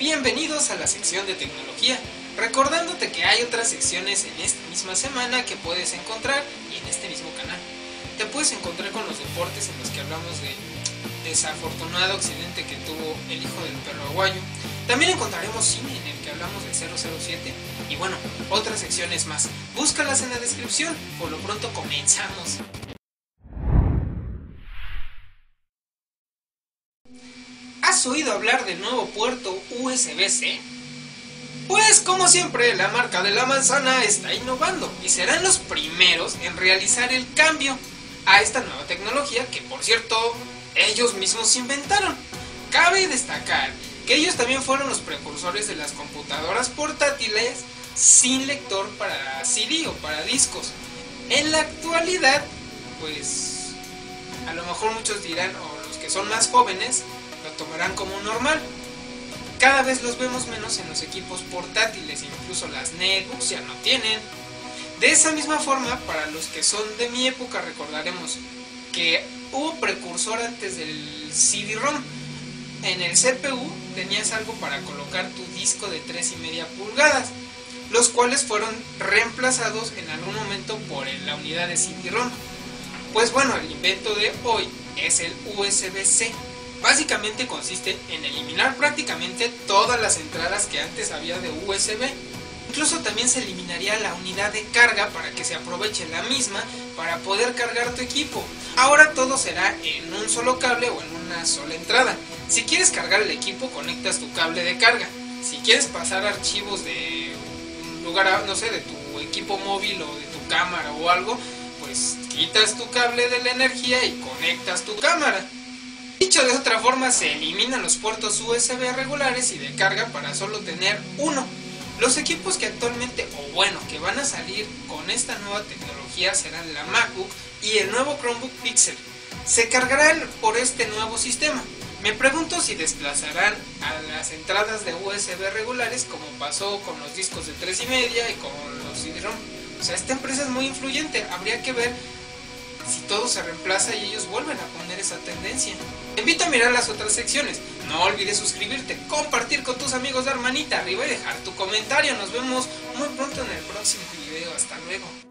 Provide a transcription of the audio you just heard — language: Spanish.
Bienvenidos a la sección de tecnología, recordándote que hay otras secciones en esta misma semana que puedes encontrar y en este mismo canal. Te puedes encontrar con los deportes en los que hablamos de desafortunado accidente que tuvo el hijo del perro aguayo. También encontraremos cine en el que hablamos de 007 y bueno, otras secciones más. Búscalas en la descripción, por lo pronto comenzamos. ¿Has oído hablar del nuevo puerto USB-C? Pues como siempre, la marca de la manzana está innovando y serán los primeros en realizar el cambio a esta nueva tecnología que, por cierto, ellos mismos inventaron. Cabe destacar que ellos también fueron los precursores de las computadoras portátiles sin lector para CD o para discos. En la actualidad, pues a lo mejor muchos dirán, o los que son más jóvenes lo tomarán como normal. Cada vez los vemos menos en los equipos portátiles, incluso las netbooks ya no tienen. De esa misma forma, para los que son de mi época, recordaremos que hubo precursor antes del CD-ROM. En el CPU tenías algo para colocar tu disco de 3,5 pulgadas, los cuales fueron reemplazados en algún momento por la unidad de CD-ROM. Pues bueno, el invento de hoy es el USB-C. Básicamente consiste en eliminar prácticamente todas las entradas que antes había de USB. Incluso también se eliminaría la unidad de carga para que se aproveche la misma para poder cargar tu equipo. Ahora todo será en un solo cable o en una sola entrada. Si quieres cargar el equipo, conectas tu cable de carga. Si quieres pasar archivos de un lugar, no sé, de tu equipo móvil o de tu cámara o algo, pues quitas tu cable de la energía y conectas tu cámara. Dicho de otra forma, se eliminan los puertos USB regulares y de carga para solo tener uno. Los equipos que actualmente, o bueno, que van a salir con esta nueva tecnología serán la MacBook y el nuevo Chromebook Pixel. Se cargarán por este nuevo sistema. Me pregunto si desplazarán a las entradas de USB regulares como pasó con los discos de 3,5 y con los CD-ROM. O sea, esta empresa es muy influyente, habría que ver si todo se reemplaza y ellos vuelven a poner esa tendencia. Te invito a mirar las otras secciones. No olvides suscribirte, compartir con tus amigos, dar manita arriba y dejar tu comentario. Nos vemos muy pronto en el próximo video. Hasta luego.